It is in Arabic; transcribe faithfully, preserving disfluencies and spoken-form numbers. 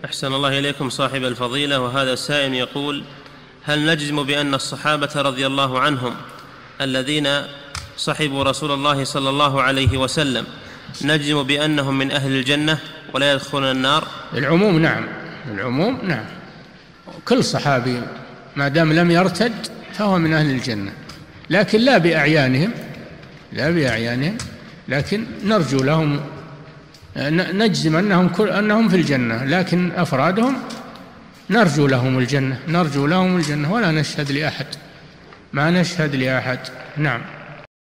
أحسن الله إليكم صاحب الفضيلة. وهذا السائل يقول: هل نجزم بأن الصحابة رضي الله عنهم الذين صحبوا رسول الله صلى الله عليه وسلم نجزم بأنهم من أهل الجنة ولا يدخلون النار؟ العموم نعم، العموم نعم، كل صحابي ما دام لم يرتد فهو من أهل الجنة، لكن لا بأعيانهم، لا بأعيانهم، لكن نرجو لهم، نجزم أنهم, كل أنهم في الجنة، لكن أفرادهم نرجو لهم الجنة، نرجو لهم الجنة ولا نشهد لأحد، ما نشهد لأحد. نعم.